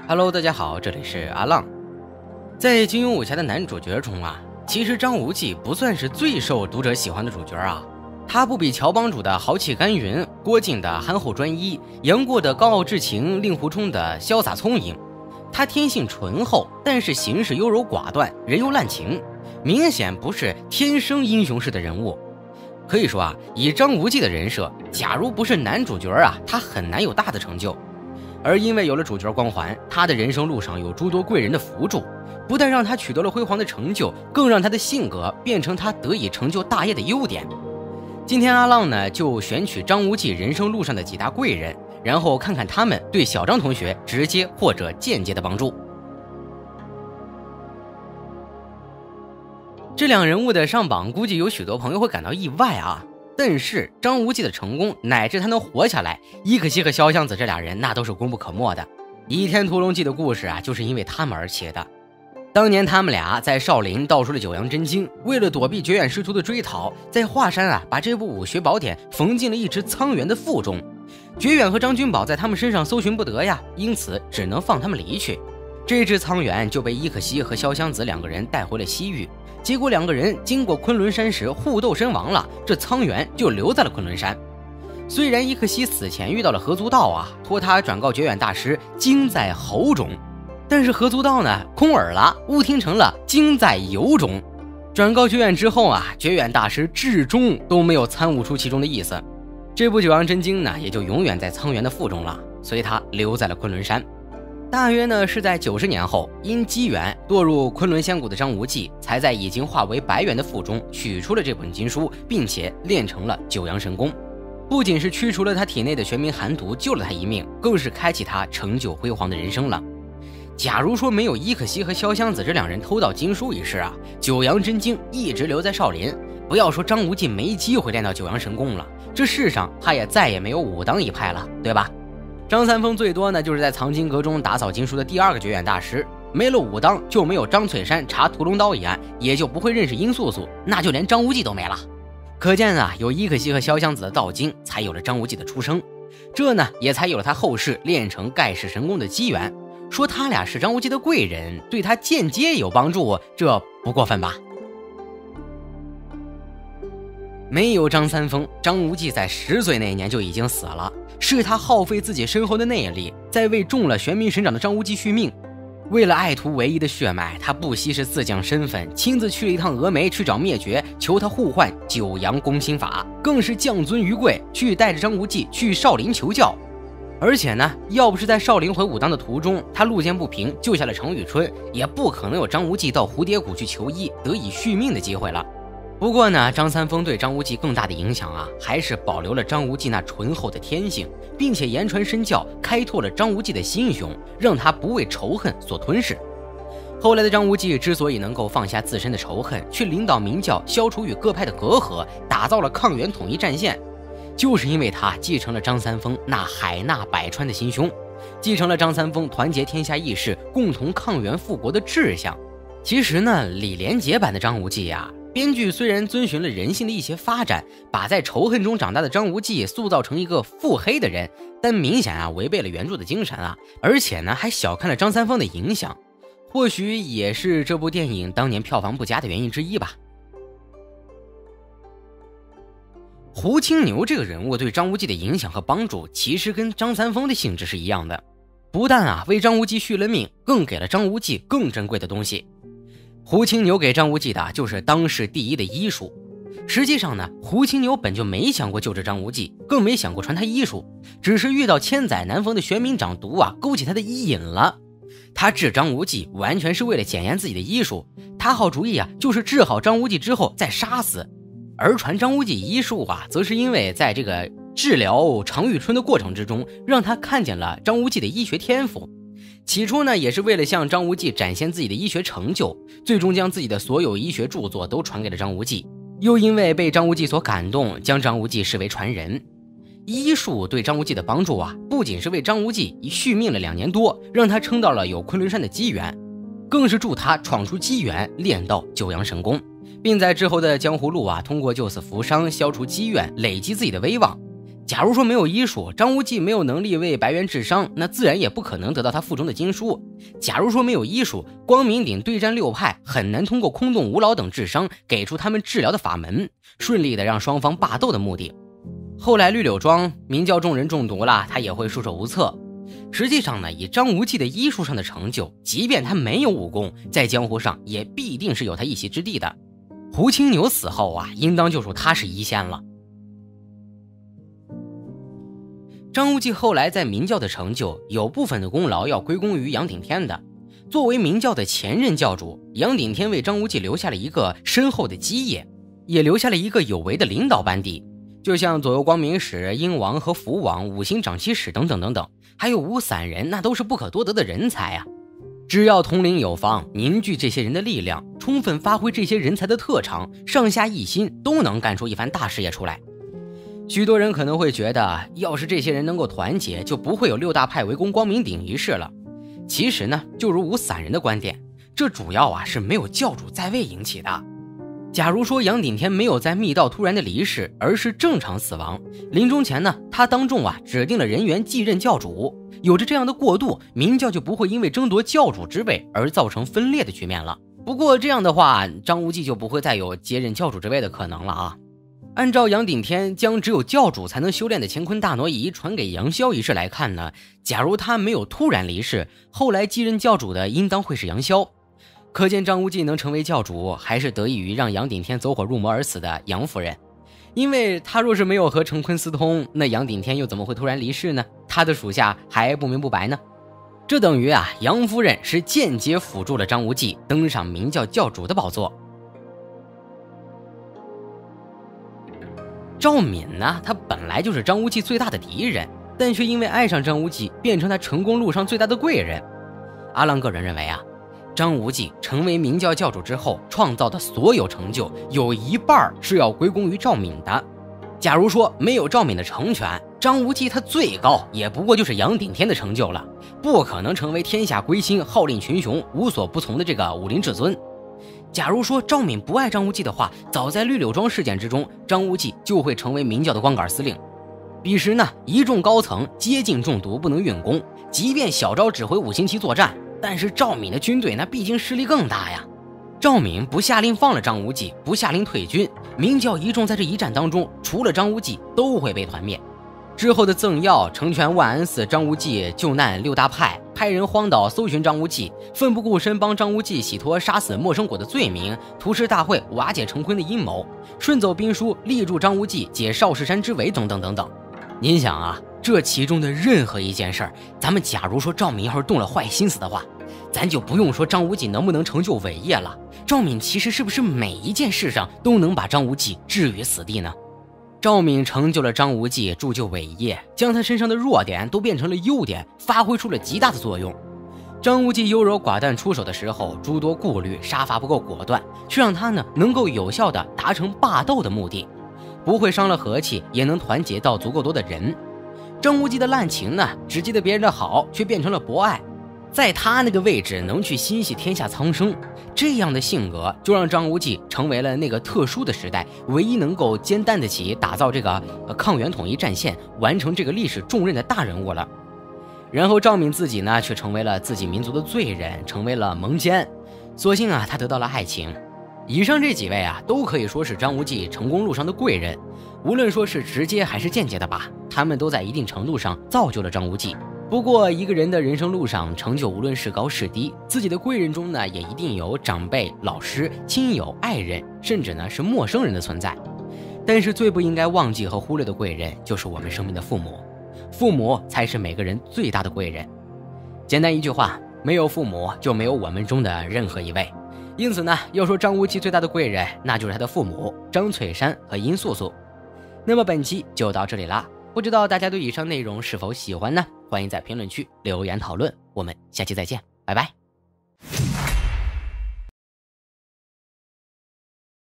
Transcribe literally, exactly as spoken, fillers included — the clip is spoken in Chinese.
Hello， 大家好，这里是阿浪。在金庸武侠的男主角中啊，其实张无忌不算是最受读者喜欢的主角啊。他不比乔帮主的豪气干云，郭靖的憨厚专一，杨过的高傲至情，令狐冲的潇洒聪颖。他天性醇厚，但是行事优柔寡断，人又滥情，明显不是天生英雄式的人物。可以说啊，以张无忌的人设，假如不是男主角啊，他很难有大的成就。而因为有了主角光环，他的人生路上有诸多贵人的辅助，不但让他取得了辉煌的成就，更让他的性格变成他得以成就大业的优点。今天阿浪呢，就选取张无忌人生路上的几大贵人，然后看看他们对小张同学直接或者间接的帮助。这两人物的上榜，估计有许多朋友会感到意外啊。但是张无忌的成功乃至他能活下来，伊可惜和潇湘子这俩人那都是功不可没的。《倚天屠龙记》的故事啊，就是因为他们而起的。当年他们俩在少林盗出了九阳真经，为了躲避绝远师徒的追讨，在华山啊把这部武学宝典缝进了一只苍猿的腹中。绝远和张君宝在他们身上搜寻不得呀，因此只能放他们离去。这只苍猿就被伊可惜和潇湘子两个人带回了西域。结果两个人经过昆仑山时互斗身亡了，这苍猿就留在了昆仑山。虽然伊可惜死前遇到了何足道啊，托他转告绝远大师经在喉中，但是何足道呢空耳了，误听成了经在油中。转告绝远之后啊，绝远大师至终都没有参悟出其中的意思。这部九阳真经呢，也就永远在苍猿的腹中了，所以他留在了昆仑山。大约呢是在九十年后，因机缘堕入昆仑仙谷的张无忌，才在已经化为白猿的腹中取出了这本经书，并且练成了九阳神功。不仅是驱除了他体内的玄冥寒毒，救了他一命，更是开启他成就辉煌的人生了。假如说没有伊可惜和潇湘子这两人偷盗经书一事啊，九阳真经一直留在少林，不要说张无忌没机会练到九阳神功了，这世上他也再也没有武当一派了，对吧？张三丰最多呢，就是在藏经阁中打扫经书的第二个绝远大师。没了武当，就没有张翠山查屠龙刀一案，也就不会认识殷素素，那就连张无忌都没了。可见啊，有伊可惜和潇湘子的道经，才有了张无忌的出生，这呢，也才有了他后世练成盖世神功的机缘。说他俩是张无忌的贵人，对他间接有帮助，这不过分吧？没有张三丰，张无忌在十岁那年就已经死了。是他耗费自己深厚的内力，在为中了玄冥神掌的张无忌续命。为了爱徒唯一的血脉，他不惜是自降身份，亲自去了一趟峨眉去找灭绝，求他互换九阳攻心法，更是降尊于贵，去带着张无忌去少林求教。而且呢，要不是在少林回武当的途中，他路见不平救下了程玉春，也不可能有张无忌到蝴蝶谷去求医得以续命的机会了。不过呢，张三丰对张无忌更大的影响啊，还是保留了张无忌那醇厚的天性，并且言传身教，开拓了张无忌的心胸，让他不为仇恨所吞噬。后来的张无忌之所以能够放下自身的仇恨，去领导明教，消除与各派的隔阂，打造了抗元统一战线，就是因为他继承了张三丰那海纳百川的心胸，继承了张三丰团结天下义士，共同抗元复国的志向。其实呢，李连杰版的张无忌啊，编剧虽然遵循了人性的一些发展，把在仇恨中长大的张无忌塑造成一个腹黑的人，但明显啊违背了原著的精神啊，而且呢还小看了张三丰的影响，或许也是这部电影当年票房不佳的原因之一吧。胡青牛这个人物对张无忌的影响和帮助，其实跟张三丰的性质是一样的，不但啊为张无忌续了命，更给了张无忌更珍贵的东西。胡青牛给张无忌的就是当世第一的医术。实际上呢，胡青牛本就没想过救治张无忌，更没想过传他医术，只是遇到千载难逢的玄冥掌毒啊，勾起他的医瘾了。他治张无忌完全是为了检验自己的医术，他好主意啊，就是治好张无忌之后再杀死。而传张无忌医术啊，则是因为在这个治疗常遇春的过程之中，让他看见了张无忌的医学天赋。起初呢，也是为了向张无忌展现自己的医学成就，最终将自己的所有医学著作都传给了张无忌，又因为被张无忌所感动，将张无忌视为传人。医术对张无忌的帮助啊，不仅是为张无忌续命了两年多，让他撑到了有昆仑山的机缘，更是助他闯出机缘，练到九阳神功，并在之后的江湖路啊，通过救死扶伤，消除积怨，累积自己的威望。 假如说没有医术，张无忌没有能力为白猿治伤，那自然也不可能得到他腹中的经书。假如说没有医术，光明顶对战六派很难通过空洞无老等治伤给出他们治疗的法门，顺利的让双方霸斗的目的。后来绿柳庄明教众人中毒了，他也会束手无策。实际上呢，以张无忌的医术上的成就，即便他没有武功，在江湖上也必定是有他一席之地的。胡青牛死后啊，应当就属他是一线了。张无忌后来在明教的成就，有部分的功劳要归功于杨顶天的。作为明教的前任教主，杨顶天为张无忌留下了一个深厚的基业，也留下了一个有为的领导班底。就像左右光明使、鹰王和福王、五行长期使等等等等，还有五散人，那都是不可多得的人才啊！只要统领有方，凝聚这些人的力量，充分发挥这些人才的特长，上下一心，都能干出一番大事业出来。许多人可能会觉得，要是这些人能够团结，就不会有六大派围攻光明顶一事了。其实呢，就如五散人的观点，这主要啊是没有教主在位引起的。假如说杨顶天没有在密道突然的离世，而是正常死亡，临终前呢，他当众啊指定了人员继任教主，有着这样的过渡，明教就不会因为争夺教主之位而造成分裂的局面了。不过这样的话，张无忌就不会再有接任教主之位的可能了啊。按照杨顶天将只有教主才能修炼的乾坤大挪移传给杨逍一事来看呢，假如他没有突然离世，后来继任教主的应当会是杨逍。可见张无忌能成为教主，还是得益于让杨顶天走火入魔而死的杨夫人。因为他若是没有和成坤私通，那杨顶天又怎么会突然离世呢？他的属下还不明不白呢。这等于啊，杨夫人是间接辅助了张无忌登上明教教主的宝座。赵敏呢，他本来就是张无忌最大的敌人，但却因为爱上张无忌，变成他成功路上最大的贵人。阿浪个人认为啊，张无忌成为明教教主之后创造的所有成就，有一半是要归功于赵敏的。假如说没有赵敏的成全，张无忌他最高也不过就是杨顶天的成就了，不可能成为天下归心、号令群雄、无所不从的这个武林至尊。假如说赵敏不爱张无忌的话，早在绿柳庄事件之中，张无忌就会成为明教的光杆司令。彼时呢，一众高层接近中毒，不能运功，即便小昭指挥五星旗作战，但是赵敏的军队那毕竟势力更大呀。赵敏不下令放了张无忌，不下令退军，明教一众在这一战当中，除了张无忌都会被团灭。之后的赠药、成全万安寺张无忌救难六大派，派人荒岛搜寻张无忌，奋不顾身帮张无忌洗脱杀死陌生果的罪名，屠师大会瓦解成坤的阴谋，顺走兵书力助张无忌解少室山之围等等等等。您想啊，这其中的任何一件事儿，咱们假如说赵敏要是动了坏心思的话，咱就不用说张无忌能不能成就伟业了，赵敏其实是不是每一件事上都能把张无忌置于死地呢？赵敏成就了张无忌，铸就伟业，将他身上的弱点都变成了优点，发挥出了极大的作用。张无忌优柔寡断出手的时候，诸多顾虑，杀伐不够果断，却让他呢能够有效的达成霸斗的目的，不会伤了和气，也能团结到足够多的人。张无忌的滥情呢，只记得别人的好，却变成了博爱，在他那个位置能去心系天下苍生，这样的性格就让张无忌成为了那个特殊的时代唯一能够肩担得起打造这个、呃、抗元统一战线，完成这个历史重任的大人物了。然后赵敏自己呢，却成为了自己民族的罪人，成为了盟奸。所幸啊，他得到了爱情。以上这几位啊，都可以说是张无忌成功路上的贵人，无论说是直接还是间接的吧，他们都在一定程度上造就了张无忌。不过一个人的人生路上成就无论是高是低，自己的贵人中呢，也一定有长辈、老师、亲友、爱人，甚至呢是陌生人的存在。但是最不应该忘记和忽略的贵人，就是我们生命的父母。父母才是每个人最大的贵人。简单一句话，没有父母就没有我们中的任何一位。因此呢，要说张无忌最大的贵人，那就是他的父母张翠山和殷素素。那么本期就到这里啦，不知道大家对以上内容是否喜欢呢？欢迎在评论区留言讨论，我们下期再见，拜拜。